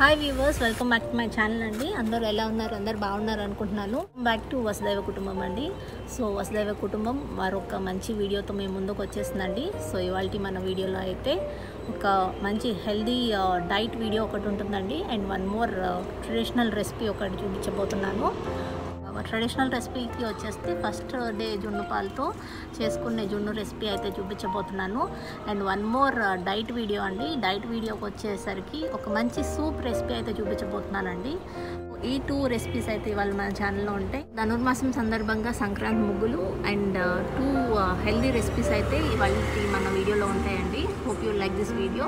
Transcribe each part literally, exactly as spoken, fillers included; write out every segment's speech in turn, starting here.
Hi viewers, welcome back to my channel అండి. అందరూ ఎలా ఉన్నారు? అందరు బాగున్నారు అనుకుంటున్నాను. బ్యాక్ టు వసుదైవ కుటుంబం అండి. సో వసుదైవ కుటుంబం మరొక మంచి వీడియోతో మేము ముందుకు వచ్చేసిందండి. సో ఇవాళ మన వీడియోలో అయితే ఒక మంచి హెల్దీ డైట్ వీడియో ఒకటి ఉంటుందండి. And one more traditional recipe ఒకటి చూపించబోతున్నాను. ట్రెడిషనల్ రెసిపీకి వచ్చేస్తే ఫస్ట్ డే జున్ను పాలతో చేసుకునే జున్ను రెసిపీ అయితే చూపించబోతున్నాను. And one more diet video అండి. డైట్ వీడియోకి వచ్చేసరికి ఒక మంచి సూప్ రెసిపీ అయితే చూపించబోతున్నానండి. ఈ టూ రెసిపీస్ అయితే ఇవాళ మన ఛానల్లో ఉంటాయి. ధనుర్మాసం సందర్భంగా సంక్రాంతి ముగ్గులు అండ్ టూ హెల్దీ రెసిపీస్ అయితే ఇవాళ మన వీడియోలో ఉంటాయండి. Hope you like this video.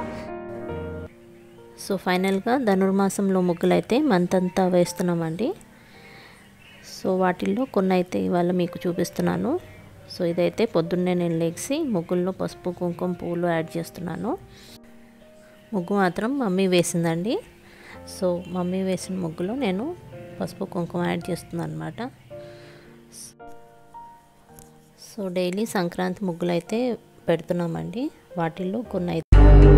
So ఫైనల్గా ధనుర్మాసంలో ముగ్గులు అయితే మంత్ అంతా వేస్తున్నామండి. సో వాటిల్లో కొన్ని అయితే ఇవాళ మీకు చూపిస్తున్నాను. సో ఇదైతే పొద్దున్నే నేను లేచి ముగ్గుల్లో పసుపు కుంకుమ పువ్వులు యాడ్ చేస్తున్నాను. ముగ్గు మాత్రం మమ్మీ వేసిందండి. సో మమ్మీ వేసిన ముగ్గులో నేను పసుపు కుంకుమ యాడ్ చేస్తున్నాను అనమాట. సో డైలీ సంక్రాంతి ముగ్గులు అయితే పెడుతున్నామండి. వాటిల్లో కొన్ని అయితే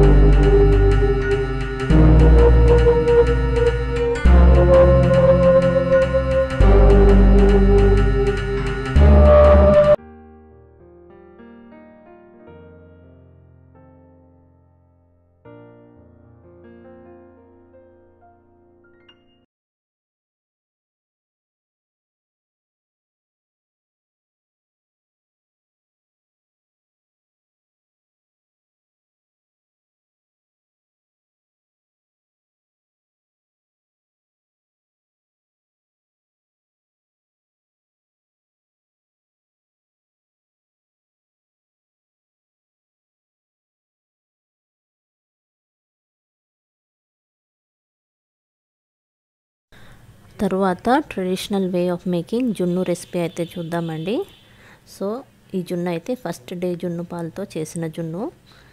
తరువాత ట్రెడిషనల్ వే ఆఫ్ మేకింగ్ జున్ను రెసిపీ అయితే చూద్దామండి. సో ఈ జున్ను అయితే ఫస్ట్ డే జున్ను పాలతో చేసిన జున్ను.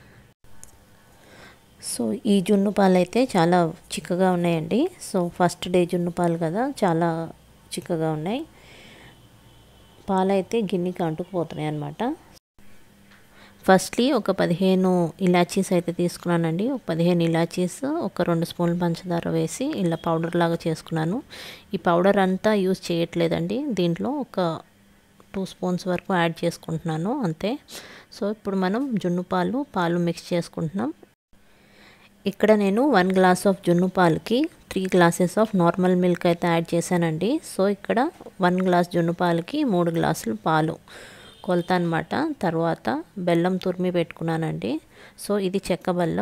సో ఈ జున్ను పాలు అయితే చాలా చిక్కగా ఉన్నాయండి. సో ఫస్ట్ డే జున్ను పాలు కదా, చాలా చిక్కగా ఉన్నాయి. పాలు అయితే గిన్నెకి అంటుకుపోతున్నాయి అన్నమాట. ఫస్ట్లీ ఒక పదిహేను ఇలాచీస్ అయితే తీసుకున్నానండి. ఒక పదిహేను ఇలాచీస్, ఒక రెండు స్పూన్లు పంచదార వేసి ఇలా పౌడర్ లాగా చేసుకున్నాను. ఈ పౌడర్ అంతా యూజ్ చేయట్లేదండి. దీంట్లో ఒక టూ స్పూన్స్ వరకు యాడ్ చేసుకుంటున్నాను అంతే. సో ఇప్పుడు మనం జున్ను పాలు పాలు మిక్స్ చేసుకుంటున్నాం. ఇక్కడ నేను వన్ గ్లాస్ ఆఫ్ జున్ను పాలకి three glasses of normal milk అయితే యాడ్ చేశానండి. సో ఇక్కడ వన్ గ్లాస్ జున్ను పాలకి మూడు గ్లాసులు పాలు కొలత అనమాట. తర్వాత బెల్లం తురిమి పెట్టుకున్నానండి. సో ఇది చెక్క బెల్లం.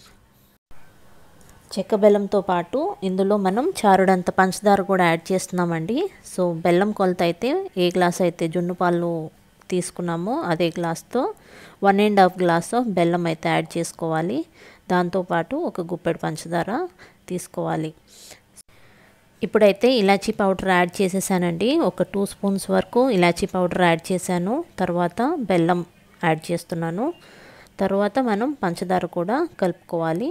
చెక్క బెల్లంతో పాటు ఇందులో మనం చారుడంత పంచదార కూడా యాడ్ చేస్తున్నామండి. సో బెల్లం కొలత అయితే ఏ గ్లాస్ అయితే జున్ను పాలు తీసుకున్నామో అదే గ్లాస్తో one and half glass of బెల్లం అయితే యాడ్ చేసుకోవాలి. దాంతోపాటు ఒక గుప్పెడు పంచదార తీసుకోవాలి. ఇప్పుడైతే ఇలాచీ పౌడర్ యాడ్ చేసేసానండి. ఒక టూ స్పూన్స్ వరకు ఇలాచీ పౌడర్ యాడ్ చేశాను. తర్వాత బెల్లం యాడ్ చేస్తున్నాను. తర్వాత మనం పంచదార కూడా కలుపుకోవాలి.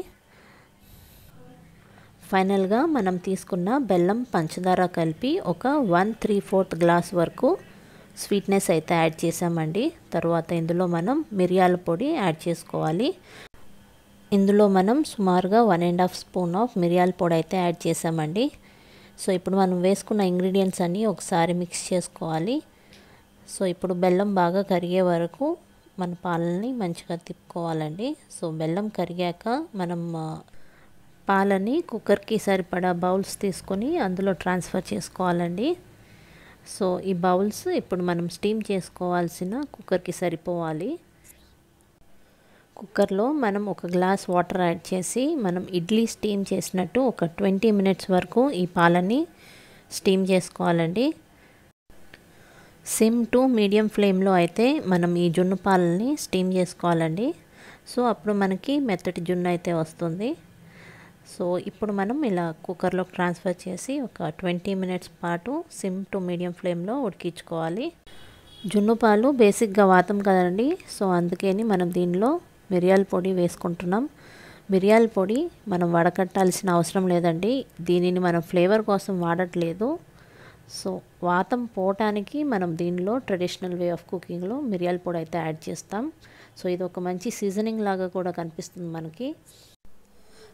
ఫైనల్గా మనం తీసుకున్న బెల్లం పంచదార కలిపి ఒక వన్ త్రీ ఫోర్త్ గ్లాస్ వరకు స్వీట్నెస్ అయితే యాడ్ చేసామండి. తర్వాత ఇందులో మనం మిరియాల పొడి యాడ్ చేసుకోవాలి. ఇందులో మనం సుమారుగా one and half spoon of మిరియాల పొడి అయితే యాడ్ చేసామండి. సో ఇప్పుడు మనం వేసుకున్న ఇంగ్రీడియంట్స్ అన్నీ ఒకసారి మిక్స్ చేసుకోవాలి. సో ఇప్పుడు బెల్లం బాగా కరిగే వరకు మన పాలని మంచిగా తిప్పుకోవాలండి. సో బెల్లం కరిగాక మనం పాలని కుక్కర్కి సరిపడా బౌల్స్ తీసుకొని అందులో ట్రాన్స్ఫర్ చేసుకోవాలండి. సో ఈ బౌల్స్ ఇప్పుడు మనం స్టీమ్ చేసుకోవాల్సిన కుక్కర్కి సరిపోవాలి. కుక్కర్లో మనం ఒక గ్లాస్ వాటర్ యాడ్ చేసి మనం ఇడ్లీ స్టీమ్ చేసినట్టు ఒక ట్వంటీ మినిట్స్ వరకు ఈ పాలని స్టీమ్ చేసుకోవాలండి. సిమ్ టు మీడియం ఫ్లేమ్లో అయితే మనం ఈ జున్ను పాలని స్టీమ్ చేసుకోవాలండి. సో అప్పుడు మనకి మెత్తటి జున్ను అయితే వస్తుంది. సో ఇప్పుడు మనం ఇలా కుక్కర్లో ట్రాన్స్ఫర్ చేసి ఒక ట్వంటీ మినిట్స్ పాటు సిమ్ టు మీడియం ఫ్లేమ్లో ఉడికించుకోవాలి. జున్ను పాలు బేసిక్గా వాతం కదండి. సో అందుకని మనం దీనిలో మిరియాల పొడి వేసుకుంటున్నాం. మిరియాల పొడి మనం వడకట్టాల్సిన అవసరం లేదండి. దీనిని మనం ఫ్లేవర్ కోసం వాడట్లేదు. సో వాతం పోవటానికి మనం దీనిలో ట్రెడిషనల్ వే ఆఫ్ కుకింగ్లో మిరియాల పొడి అయితే యాడ్ చేస్తాం. సో ఇది ఒక మంచి సీజనింగ్ లాగా కూడా కనిపిస్తుంది మనకి.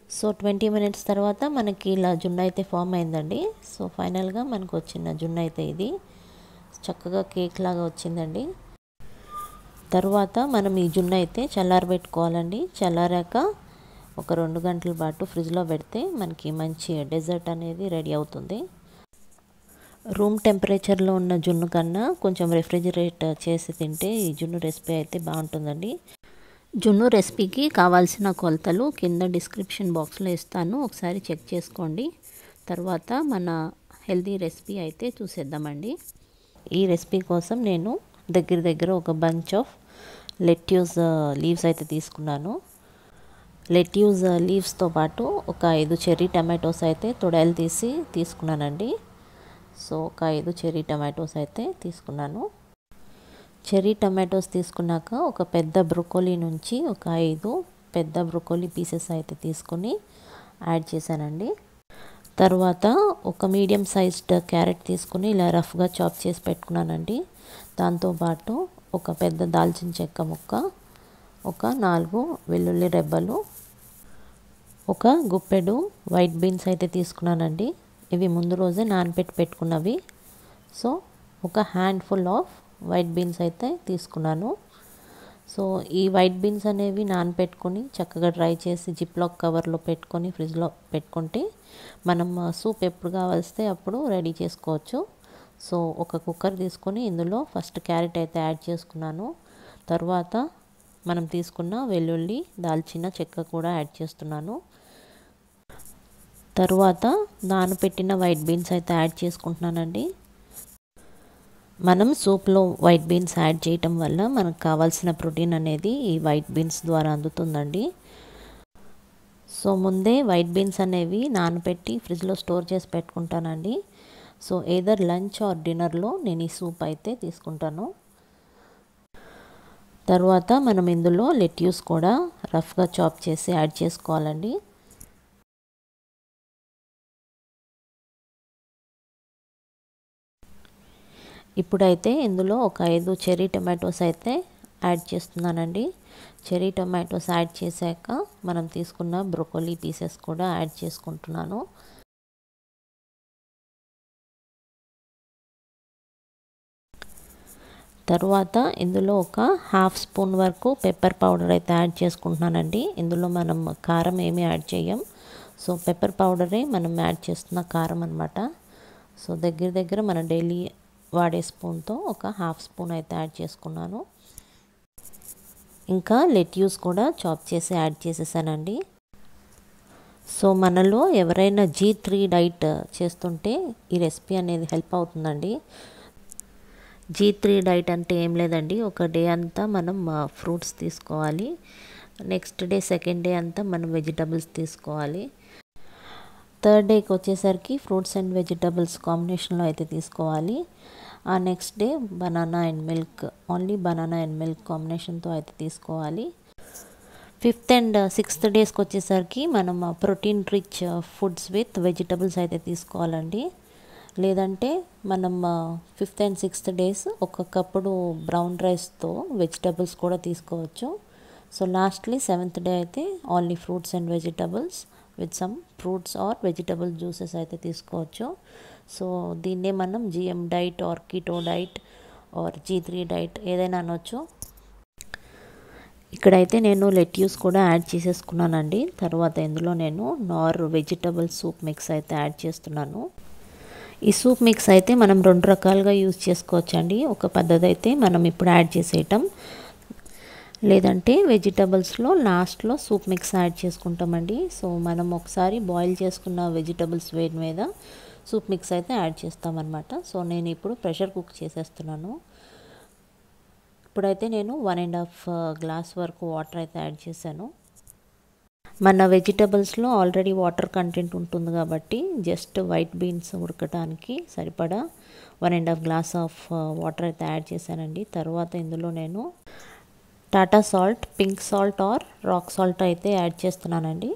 సో ట్వంటీ మినిట్స్ తర్వాత మనకి ఇలా జున్ను అయితే ఫామ్ అయిందండి. సో ఫైనల్గా మనకు వచ్చిన జున్ను అయితే ఇది చక్కగా కేక్ లాగా వచ్చిందండి. తర్వాత మనం ఈ జున్ను అయితే చల్లారబెట్టుకోవాలండి. చల్లారాక ఒక రెండు గంటల పాటు ఫ్రిడ్జ్లో పెడితే మనకి మంచి డెజర్ట్ అనేది రెడీ అవుతుంది. రూమ్ టెంపరేచర్లో ఉన్న జున్ను కన్నా కొంచెం రెఫ్రిజిరేట్ చేసి తింటే ఈ జున్ను రెసిపీ అయితే బాగుంటుందండి. జున్ను రెసిపీకి కావాల్సిన కొలతలు కింద డిస్క్రిప్షన్ బాక్స్లో ఇస్తాను, ఒకసారి చెక్ చేసుకోండి. తర్వాత మన హెల్తీ రెసిపీ అయితే చూసేద్దామండి. ఈ రెసిపీ కోసం నేను దగ్గర దగ్గర ఒక బంచ్ ఆఫ్ లెట్యూస్ లీవ్స్ అయితే తీసుకున్నాను. లెట్యూస్ లీవ్స్తో పాటు ఒక ఐదు చెర్రీ టమాటోస్ అయితే తొడలు తీసి తీసుకున్నానండి. సో ఒక ఐదు చెర్రీ టమాటోస్ అయితే తీసుకున్నాను. చెర్రీ టమాటోస్ తీసుకున్నాక ఒక పెద్ద బ్రొకోలీ నుంచి ఒక ఐదు పెద్ద బ్రొకోలీ పీసెస్ అయితే తీసుకొని యాడ్ చేశానండి. తర్వాత ఒక మీడియం సైజ్డ్ క్యారెట్ తీసుకుని ఇలా రఫ్గా చాప్ చేసి పెట్టుకున్నానండి. దాంతోపాటు ఒక పెద్ద దాల్చిన చెక్క ముక్క, ఒక నాలుగు వెల్లుల్లి రెబ్బలు, ఒక గుప్పెడు వైట్ బీన్స్ అయితే తీసుకున్నానండి. ఇవి ముందు రోజే నానబెట్టి పెట్టుకున్నవి. సో ఒక హ్యాండ్ఫుల్ ఆఫ్ వైట్ బీన్స్ అయితే తీసుకున్నాను. సో ఈ వైట్ బీన్స్ అనేవి నానబెట్టుకొని చక్కగా డ్రై చేసి జిప్లాక్ కవర్లో పెట్టుకొని ఫ్రిడ్జ్లో పెట్టుకుంటే మనం సూప్ ఎప్పుడు కావాల్స్తే అప్పుడు రెడీ చేసుకోవచ్చు. సో ఒక కుక్కర్ తీసుకొని ఇందులో ఫస్ట్ క్యారెట్ అయితే యాడ్ చేసుకున్నాను. తర్వాత మనం తీసుకున్న వెల్లుల్లి, దాల్చిన చెక్క కూడా యాడ్ చేస్తున్నాను. తర్వాత నానబెట్టిన వైట్ బీన్స్ అయితే యాడ్ చేసుకుంటున్నానండి. మనం సూప్లో వైట్ బీన్స్ యాడ్ చేయటం వల్ల మనకు కావాల్సిన ప్రోటీన్ అనేది ఈ వైట్ బీన్స్ ద్వారా అందుతుందండి. సో ముందే వైట్ బీన్స్ అనేవి నానబెట్టి ఫ్రిడ్జ్లో స్టోర్ చేసి పెట్టుకుంటానండి. సో ఏదర్ లంచ్ ఆర్ డిన్నర్లో నేను ఈ సూప్ అయితే తీసుకుంటాను. తర్వాత మనం ఇందులో లెట్యూస్ కూడా రఫ్గా చాప్ చేసి యాడ్ చేసుకోవాలండి. ఇప్పుడైతే ఇందులో ఒక ఐదు చెర్రీ టొమాటోస్ అయితే యాడ్ చేస్తున్నానండి. చెర్రీ టొమాటోస్ యాడ్ చేశాక మనం తీసుకున్న బ్రొకోలీ పీసెస్ కూడా యాడ్ చేసుకుంటున్నాను. తర్వాత ఇందులో ఒక హాఫ్ స్పూన్ వరకు పెప్పర్ పౌడర్ అయితే యాడ్ చేసుకుంటున్నానండి. ఇందులో మనం కారం ఏమీ యాడ్ చేయం. సో పెప్పర్ పౌడరే మనం యాడ్ చేస్తున్న కారం అనమాట. సో దగ్గర దగ్గర మన డైలీ వాడే స్పూన్తో ఒక హాఫ్ స్పూన్ అయితే యాడ్ చేసుకున్నాను. ఇంకా లెట్యూస్ కూడా చాప్ చేసి యాడ్ చేసేసానండి. సో మనలో ఎవరైనా జీ త్రీ డైట్ చేస్తుంటే ఈ రెసిపీ అనేది హెల్ప్ అవుతుందండి. జీ త్రీ డైట్ అంటే ఏం లేదండి, ఒక డే అంతా మనం ఫ్రూట్స్ తీసుకోవాలి, నెక్స్ట్ డే సెకండ్ డే అంతా మనం వెజిటబుల్స్ తీసుకోవాలి, థర్డ్ డేకి వచ్చేసరికి ఫ్రూట్స్ అండ్ వెజిటబుల్స్ కాంబినేషన్లో అయితే తీసుకోవాలి. ఆ next day banana and milk, only banana and milk కాంబినేషన్తో అయితే తీసుకోవాలి. ఫిఫ్త్ అండ్ సిక్స్త్ డేస్కి వచ్చేసరికి మనం protein rich foods with vegetables అయితే తీసుకోవాలండి. లేదంటే మనం ఫిఫ్త్ అండ్ సిక్స్త్ డేస్ ఒక్కొక్కప్పుడు బ్రౌన్ రైస్తో వెజిటబుల్స్ కూడా తీసుకోవచ్చు. సో లాస్ట్లీ సెవెంత్ డే అయితే only fruits and vegetables with some fruits or vegetable juices అయితే తీసుకోవచ్చు. సో దీన్నే మనం GM diet or keto diet or G three diet ఏదైనా అనొచ్చు. ఇక్కడైతే నేను లెట్యూస్ కూడా యాడ్ చేసేసుకున్నానండి. తర్వాత ఇందులో నేను నార్ వెజిటబుల్ సూప్ మిక్స్ అయితే యాడ్ చేస్తున్నాను. ఈ సూప్ మిక్స్ అయితే మనం రెండు రకాలుగా యూజ్ చేసుకోవచ్చండి. ఒక పద్ధతి అయితే మనం ఇప్పుడు యాడ్ చేసేయటం, లేదంటే వెజిటబుల్స్లో లాస్ట్లో సూప్ మిక్స్ యాడ్ చేసుకుంటామండి. సో మనం ఒకసారి బాయిల్ చేసుకున్న వెజిటబుల్స్ వేడి మీద సూప్ మిక్స్ అయితే యాడ్ చేస్తామన్నమాట. సో నేను ఇప్పుడు ప్రెషర్ కుక్ చేసేస్తున్నాను. ఇప్పుడైతే నేను వన్ అండ్ హాఫ్ గ్లాస్ వరకు వాటర్ అయితే యాడ్ చేశాను. మన వెజిటబుల్స్లో ఆల్రెడీ వాటర్ కంటెంట్ ఉంటుంది కాబట్టి జస్ట్ వైట్ బీన్స్ ఉడకటానికి సరిపడా one and half glass of water అయితే యాడ్ చేశానండి. తర్వాత ఇందులో నేను Tata salt, pink salt or rock salt అయితే యాడ్ చేస్తున్నానండి.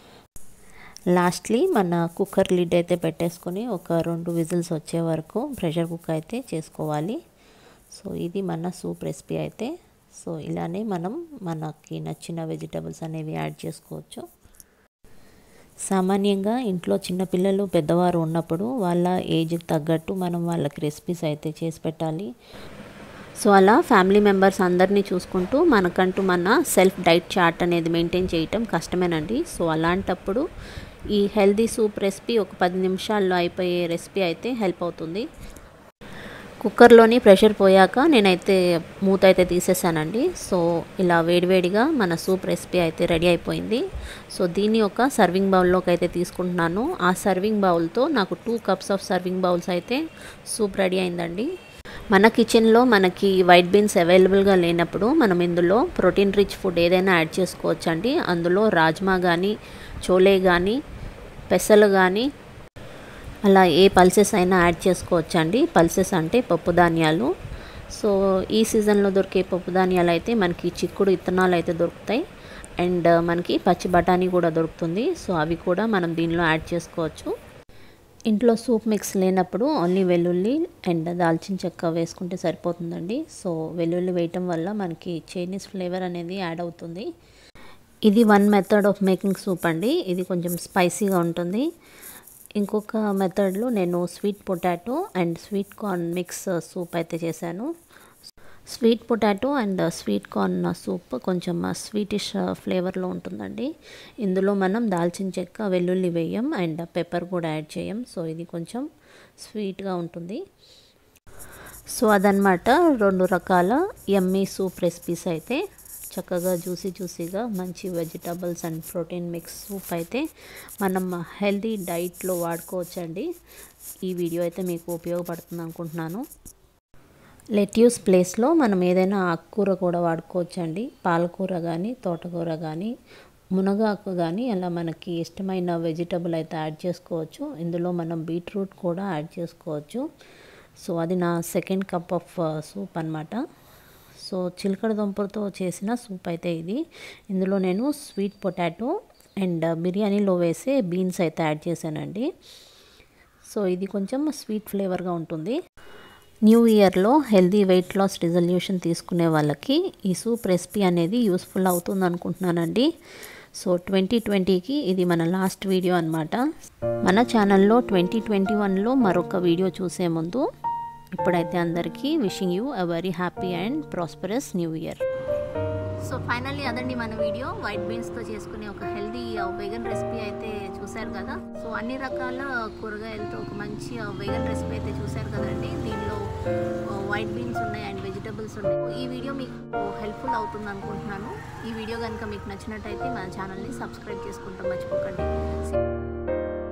లాస్ట్లీ మన కుక్కర్ లిడ్ అయితే పెట్టేసుకొని ఒక రెండు విజిల్స్ వచ్చే వరకు ప్రెషర్ కుక్ అయితే చేసుకోవాలి. సో ఇది మన సూప్ రెసిపీ అయితే. సో ఇలానే మనం మనకి నచ్చిన వెజిటబుల్స్ అనేవి యాడ్ చేసుకోవచ్చు. సామాన్యంగా ఇంట్లో చిన్నపిల్లలు పెద్దవారు ఉన్నప్పుడు వాళ్ళ ఏజ్కి తగ్గట్టు మనం వాళ్ళకి రెసిపీస్ అయితే చేసి పెట్టాలి. సో అలా ఫ్యామిలీ మెంబర్స్ అందరినీ చూసుకుంటూ మనకంటూ మన సెల్ఫ్ డైట్ చార్ట్ అనేది మెయింటైన్ చేయటం కష్టమేనండి. సో అలాంటప్పుడు ఈ హెల్దీ సూప్ రెసిపీ ఒక పది నిమిషాల్లో అయిపోయే రెసిపీ అయితే హెల్ప్ అవుతుంది. కుక్కర్లోని ప్రెషర్ పోయాక నేనైతే మూత అయితే తీసేసానండి. సో ఇలా వేడివేడిగా మన సూప్ రెసిపీ అయితే రెడీ అయిపోయింది. సో దీన్ని ఒక సర్వింగ్ బౌల్లోకి అయితే తీసుకుంటున్నాను. ఆ సర్వింగ్ బౌల్తో నాకు two cups of serving bowls అయితే సూప్ రెడీ అయిందండి. మన కిచెన్లో మనకి వైట్ బీన్స్ అవైలబుల్గా లేనప్పుడు మనం ఇందులో ప్రోటీన్ రిచ్ ఫుడ్ ఏదైనా యాడ్ చేసుకోవచ్చు అండి. అందులో రాజ్మా కానీ, చోలే కానీ, పెసలు కానీ, అలా ఏ పల్సెస్ అయినా యాడ్ చేసుకోవచ్చు అండి. పల్సెస్ అంటే పప్పు ధాన్యాలు. సో ఈ సీజన్లో దొరికే పప్పు ధాన్యాలు అయితే మనకి చిక్కుడు విత్తనాలు అయితే దొరుకుతాయి, అండ్ మనకి పచ్చి బఠానీ కూడా దొరుకుతుంది. సో అవి కూడా మనం దీనిలో యాడ్ చేసుకోవచ్చు. ఇంట్లో సూప్ మిక్స్ లేనప్పుడు ఓన్లీ వెల్లుల్లి అండ్ దాల్చిన చెక్క వేసుకుంటే సరిపోతుందండి. సో వెల్లుల్లి వేయటం వల్ల మనకి చైనీస్ ఫ్లేవర్ అనేది యాడ్ అవుతుంది. ఇది one method of making soup అండి. ఇది కొంచెం స్పైసీగా ఉంటుంది. ఇంకొక మెథడ్లో నేను sweet potato and sweet corn mix soup అయితే చేశాను. Sweet potato and sweet corn soup కొంచెం స్వీటిష్ ఫ్లేవర్లో ఉంటుందండి. ఇందులో మనం దాల్చిన చెక్క, వెల్లుల్లి వేయం అండ్ పెప్పర్ కూడా యాడ్ చేయం. సో ఇది కొంచెం స్వీట్గా ఉంటుంది. సో అదనమాట రెండు రకాల యమ్మీ సూప్ రెసిపీస్ అయితే. చక్కగా జ్యూసీ జ్యూసీగా మంచి vegetables and protein mix soup అయితే మనం హెల్దీ డైట్లో వాడుకోవచ్చండి. ఈ వీడియో అయితే మీకు ఉపయోగపడుతుంది అనుకుంటున్నాను. లెట్యూస్ ప్లేస్లో మనం ఏదైనా ఆకుకూర కూడా వాడుకోవచ్చండి. పాలకూర కానీ, తోటకూర కానీ, మునగాకు కానీ, అలా మనకి ఇష్టమైన వెజిటబుల్ అయితే యాడ్ చేసుకోవచ్చు. ఇందులో మనం బీట్రూట్ కూడా యాడ్ చేసుకోవచ్చు. సో అది నా సెకండ్ కప్ ఆఫ్ సూప్ అన్నమాట. సో చిలకడ దుంపలతో చేసిన సూప్ అయితే ఇది. ఇందులో నేను స్వీట్ పొటాటో అండ్ బిర్యానీలో వేసే బీన్స్ అయితే యాడ్ చేశానండి. సో ఇది కొంచెం స్వీట్ ఫ్లేవర్గా ఉంటుంది. న్యూ ఇయర్లో హెల్దీ వెయిట్ లాస్ రిజల్యూషన్ తీసుకునే వాళ్ళకి ఈ సూప్ రెసిపీ అనేది యూస్ఫుల్ అవుతుంది అనుకుంటున్నానండి. సో ట్వంటీ ట్వంటీకి ఇది మన లాస్ట్ వీడియో అన్నమాట. మన ఛానల్లో ట్వంటీ ట్వంటీ వన్లో మరొక వీడియో చూసే ముందు ఇప్పుడైతే అందరికీ wishing you a very happy and prosperous new year. So finally అదండి మన వీడియో. వైట్ బీన్స్తో చేసుకునే ఒక హెల్దీ వెగన్ రెసిపీ అయితే చూశారు కదా. సో అన్ని రకాల కూరగాయలతో ఒక మంచి వెగన్ రెసిపీ అయితే చూశారు కదండి. దీనిలో వైట్ బీన్స్ ఉన్నాయి అండ్ వెజిటబుల్స్ ఉన్నాయి. ఈ వీడియో మీకు హెల్ప్ఫుల్ అవుతుంది అనుకుంటున్నాను. ఈ వీడియో కనుక మీకు నచ్చినట్టయితే మన ఛానల్ని సబ్స్క్రైబ్ చేసుకుంటాం మర్చిపోకండి.